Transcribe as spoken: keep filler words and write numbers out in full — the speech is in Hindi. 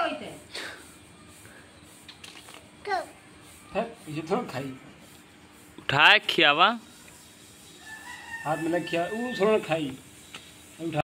होते है ये थोड़ा खाई उठाए खियावा हाथ में लग खिया वो थोड़ा खाई